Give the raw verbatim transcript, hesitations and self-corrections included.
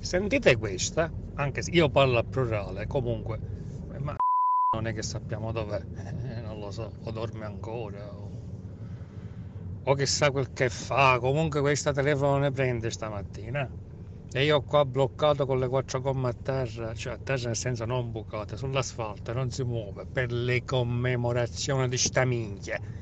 Sentite questa, anche se io parlo a plurale, comunque, ma non è che sappiamo dov'è, eh, non lo so, o dorme ancora, o, o chissà quel che fa, comunque questa telefono ne prende stamattina. E io qua bloccato con le quattro gomme a terra, cioè a terra nel senso non bucate, sull'asfalto, non si muove, per le commemorazioni di sta minchia.